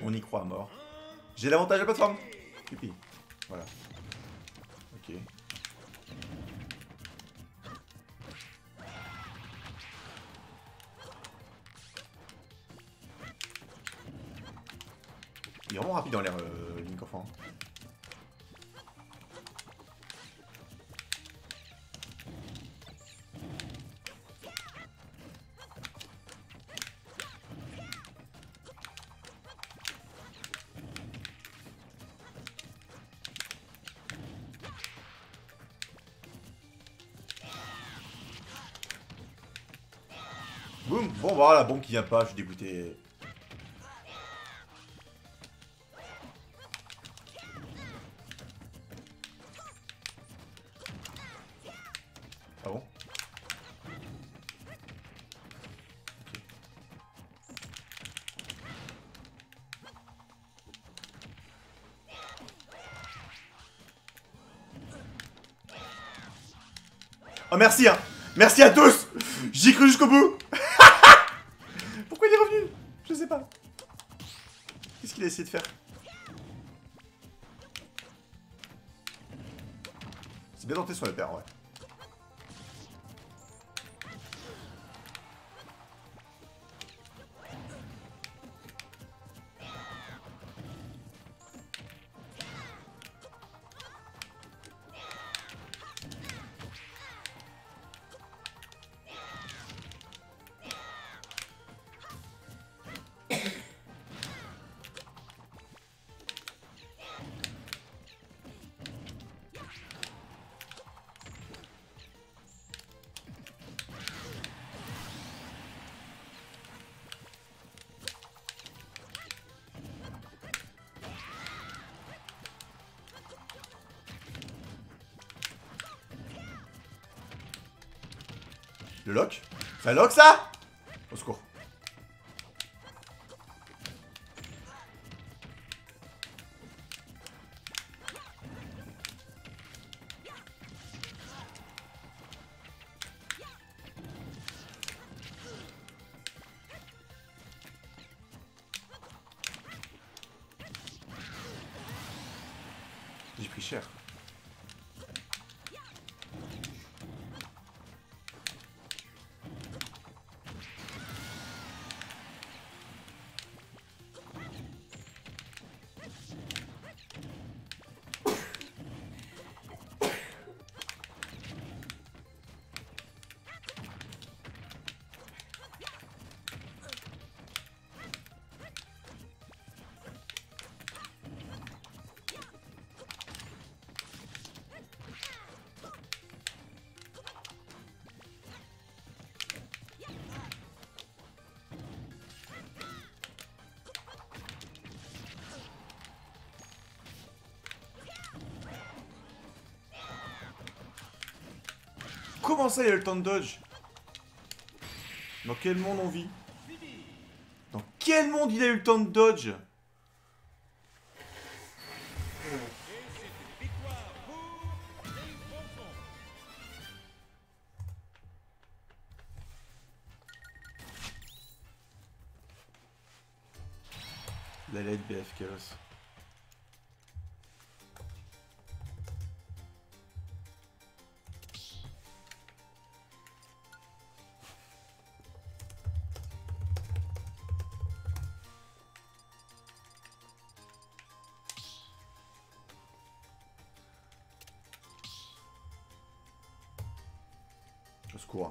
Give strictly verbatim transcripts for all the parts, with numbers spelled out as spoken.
On y croit à mort. J'ai l'avantage de la plateforme. Pipi. Voilà. Ok. Il est vraiment rapide dans l'air, euh, Link enfant. Boum. Bon voilà, bon qui vient pas, je suis dégoûté. Ah bon? Okay. Oh merci hein. Merci à tous. J'y ai cru jusqu'au bout. Pourquoi il est revenu? Je sais pas. Qu'est-ce qu'il a essayé de faire? C'est bien tenté sur le père, ouais. Le lock? Ça lock ça? Au secours. J'ai pris cher. Comment ça, il a le temps de dodge? Dans quel monde on vit? Dans quel monde il a eu le temps de dodge? La L B F Chaos. Au secours.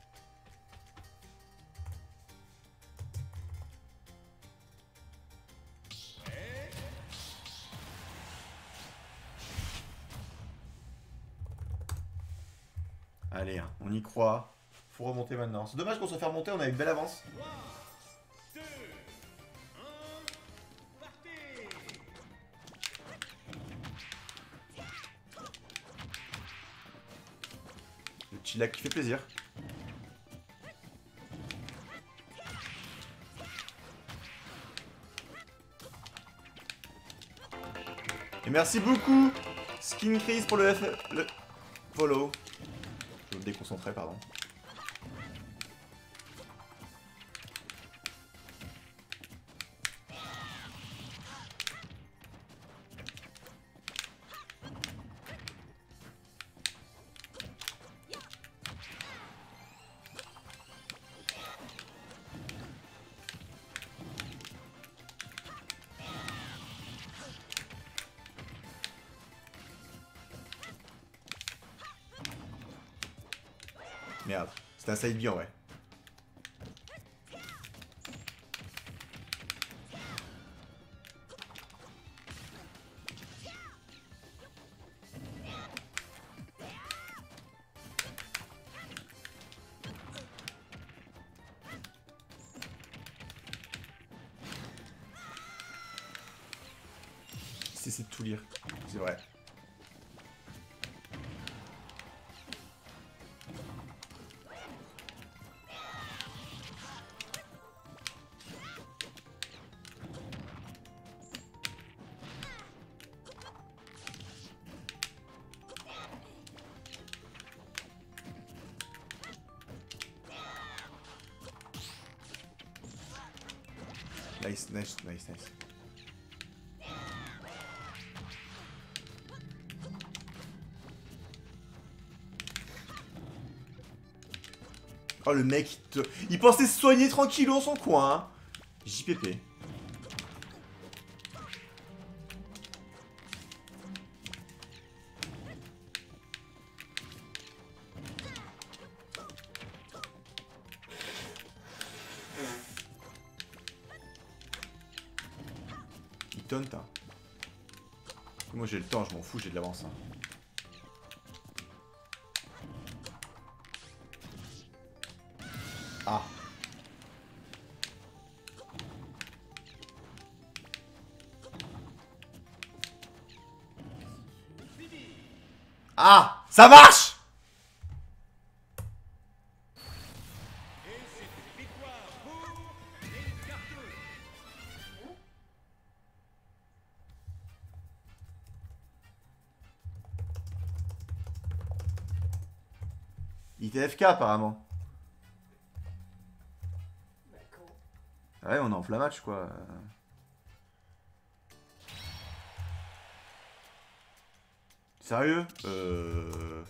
Allez, hein, on y croit. Faut remonter maintenant. C'est dommage qu'on se fasse remonter, on a une belle avance. Le chillac qui fait plaisir. Et merci beaucoup, Skin Chris, pour le F... le follow. Je me déconcentrer, pardon. Merde, c'était un side B en vrai. C'est de tout lire, c'est vrai. Nice, nice, nice, nice. Oh le mec, il, te... il pensait se soigner tranquille dans son coin. Hein. J P P. Il taunt. Hein. Moi j'ai le temps, je m'en fous, j'ai de l'avance. Hein. Ah. Ah, ça marche. Il était F K apparemment. Ouais, on est en plein match quoi. Sérieux? Euh...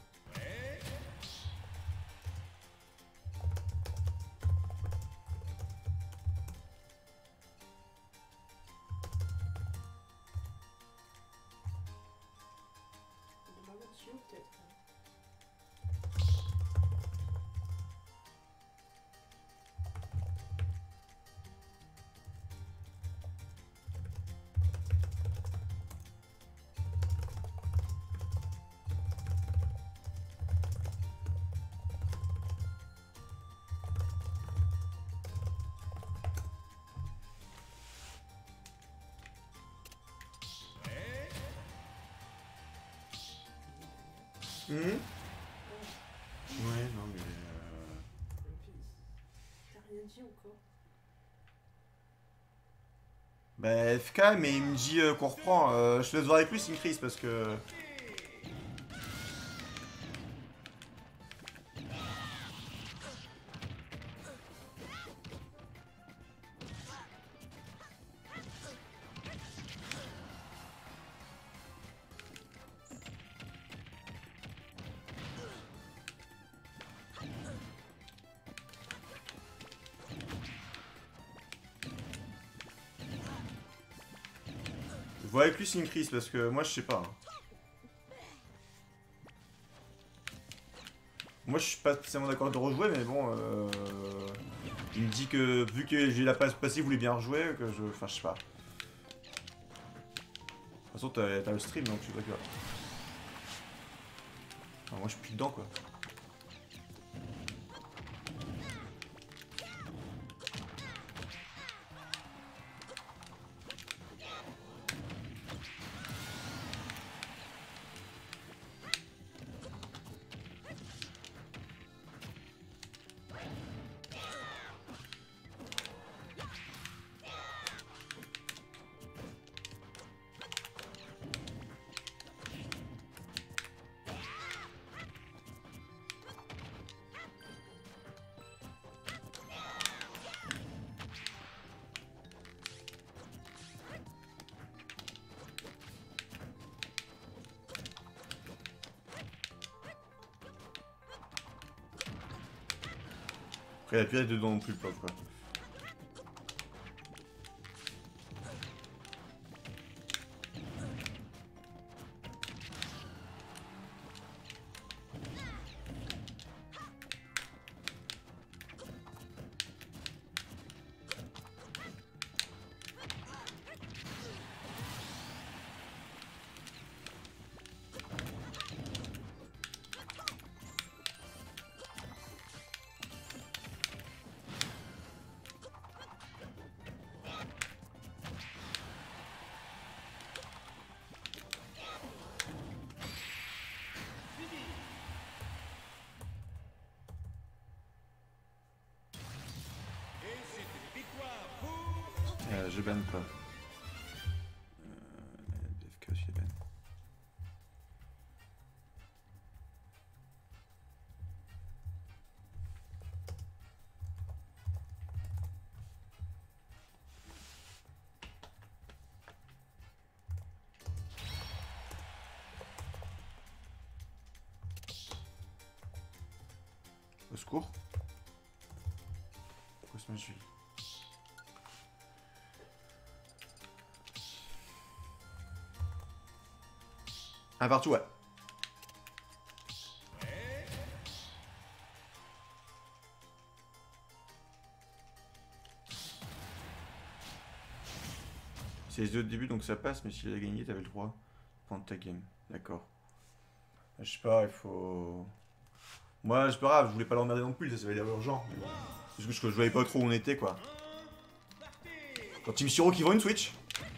Mmh. Ouais, non mais... Euh... T'as rien dit encore. Bah F K, mais il me dit euh, qu'on reprend. Euh, je te laisse voir avec lui, c'est une crise parce que... Je vois avec lui, c'est une crise parce que moi je sais pas. Hein. Moi je suis pas spécialement d'accord de rejouer, mais bon... Euh... Il me dit que vu que j'ai la passe passive, il voulait bien rejouer, que je... Enfin je sais pas. De toute façon t'as le stream donc tu vois que... Enfin, moi je suis plus dedans quoi. Après, il a plus être dedans non plus, le pauvre quoi. je banne pas. Euh, B F K aussi, je banne. Au secours. Pourquoi ce match je suis un partout, ouais. C'est les deux au début donc ça passe, mais s'il a gagné, t'avais le droit pendant ta game. D'accord. Je sais pas, il faut. Moi, c'est pas grave, je voulais pas l'emmerder non plus, ça, ça va être urgent. C'est juste que je voyais pas trop où on était, quoi. Quand Team Siro qui vend une Switch.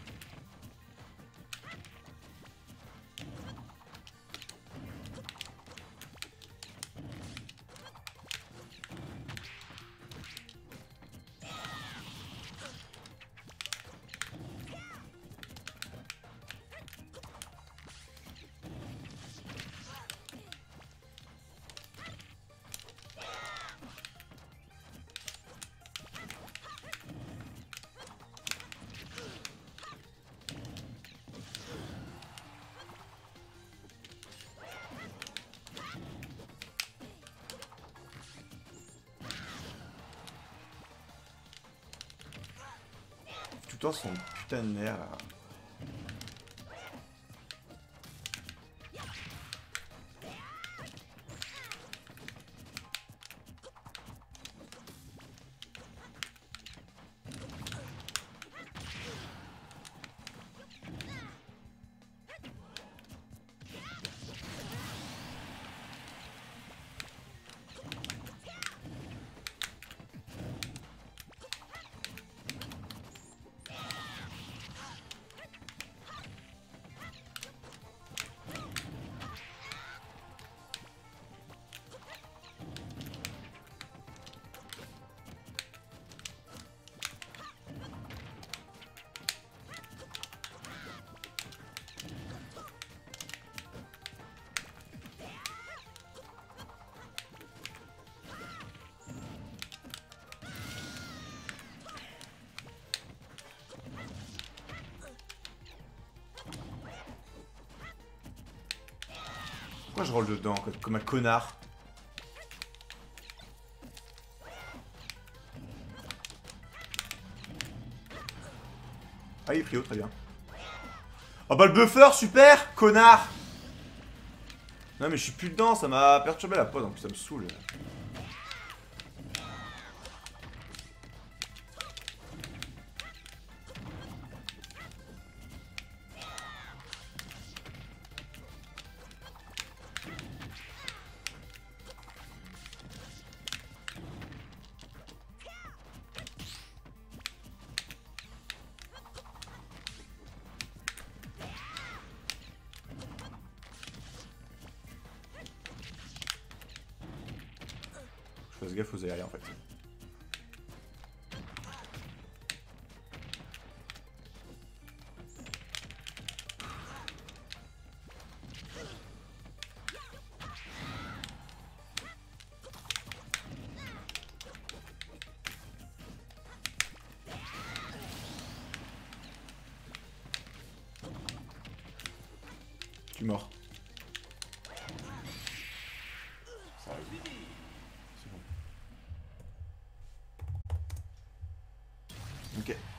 Tout le temps son putain de nerf là. Pourquoi je roule dedans comme un connard? Ah, il est pris haut, très bien. Oh bah le buffer, super, connard! Non mais je suis plus dedans, ça m'a perturbé la pause, en plus ça me saoule. Je fasse gaffe aux aériens en fait. Tu es mort. Ça arrive. C'est bon. Ok.